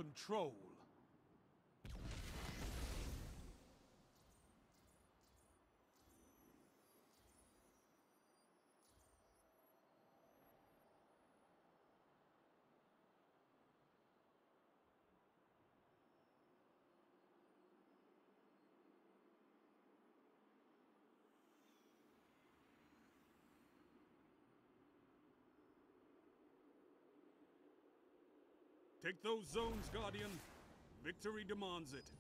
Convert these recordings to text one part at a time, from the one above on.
Control. Take those zones, Guardian. Victory demands it.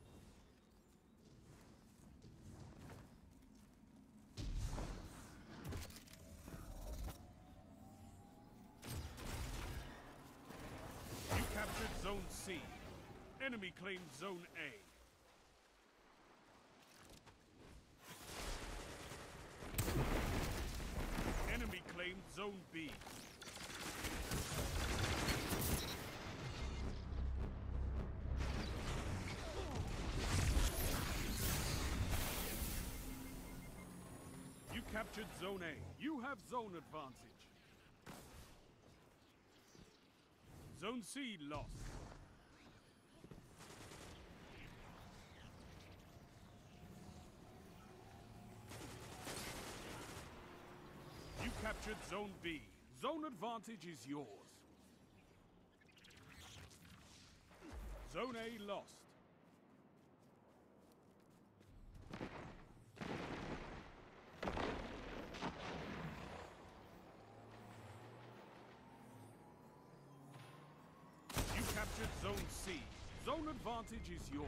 You captured Zone C. Enemy claimed Zone A. Enemy claimed Zone B. You captured Zone A. You have zone advantage. Zone C lost. You captured Zone B. Zone advantage is yours. Zone A lost. You captured Zone C. Zone advantage is yours.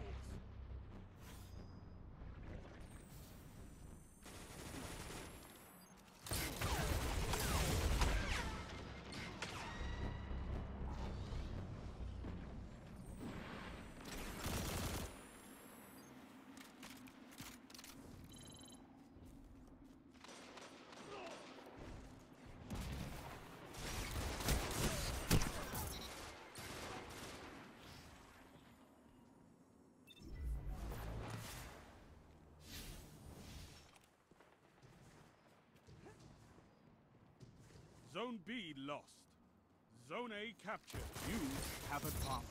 Zone B lost. Zone A captured. You have advantage.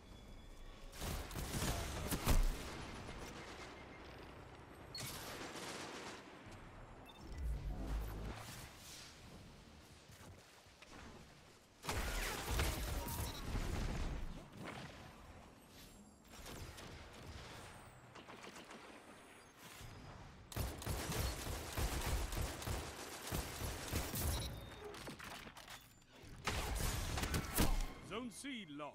Zone C lost.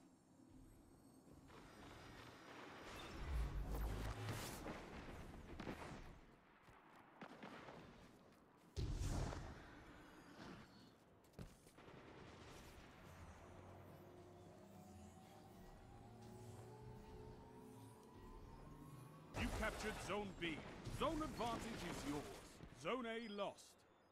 You captured Zone B. Zone advantage is yours. Zone A lost.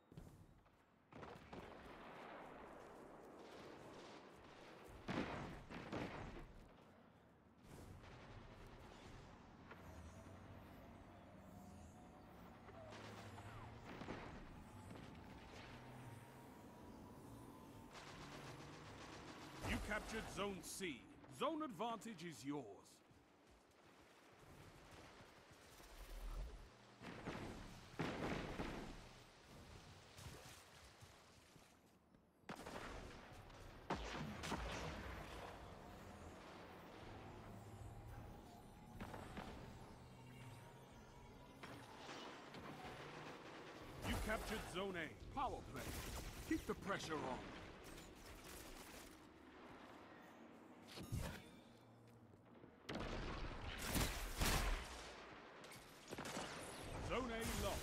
You captured Zone C. Zone advantage is yours. You captured Zone A. Power play. Keep the pressure on. Zone A lost.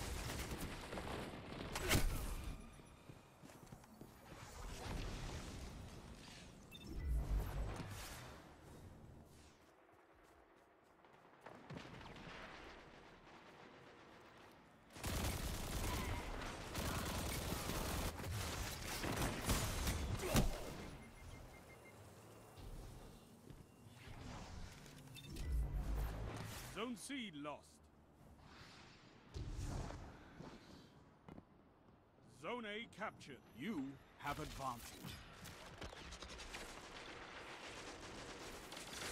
Zone C lost. Zone A captured. You have advantage.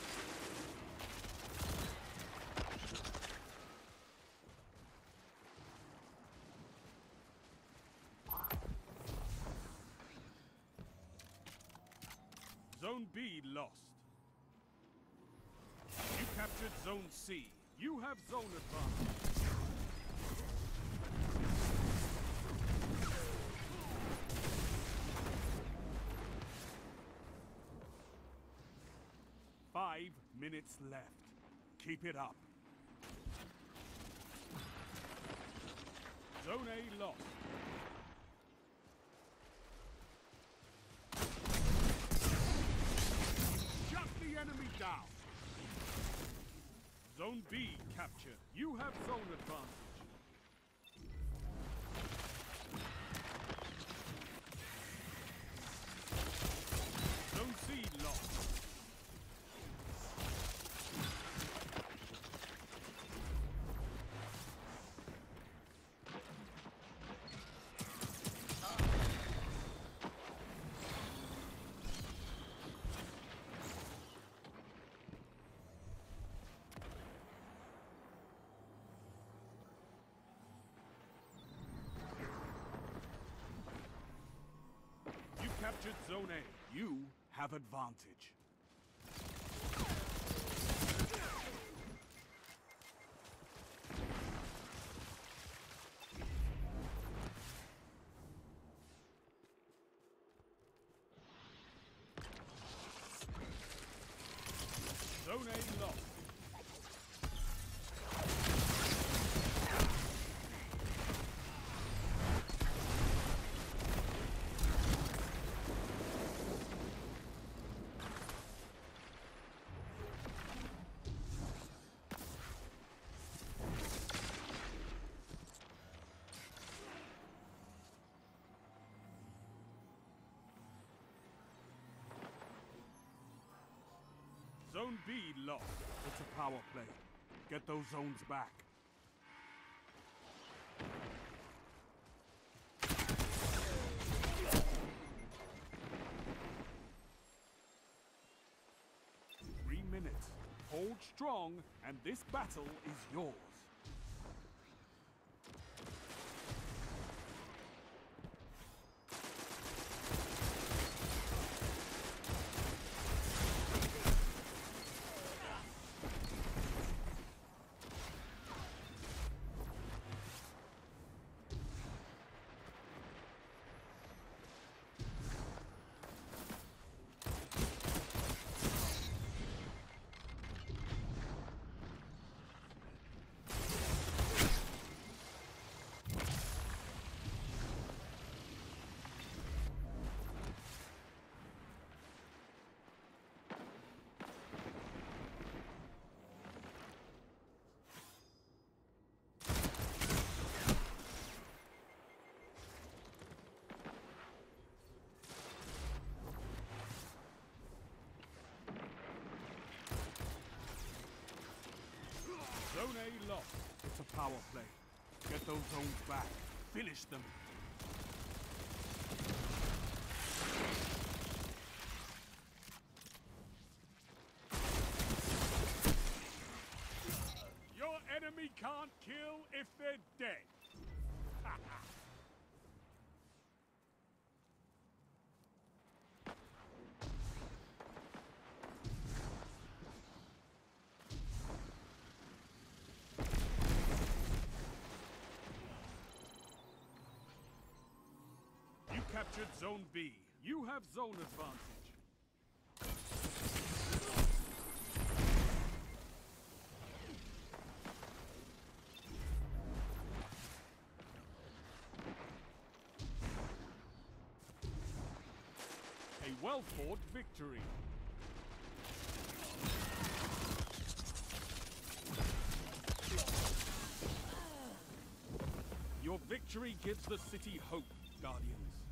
Zone B lost. You captured Zone C. You have zone advantage. 5 minutes left. Keep it up. Zone A lost. Shut the enemy down. Zone B captured. You have zone advantage. Zone C lost. Captured Zone A. You have advantage. Zone A lost. Zone B lost. It's a power play. Get those zones back. Three minutes. Hold strong, and this battle is yours. Zone A lost. It's a power play. Get those zones back. Finish them. Your enemy can't kill if they're dead. Captured Zone B. You have zone advantage. A well-fought victory. Your victory gives the city hope, Guardians.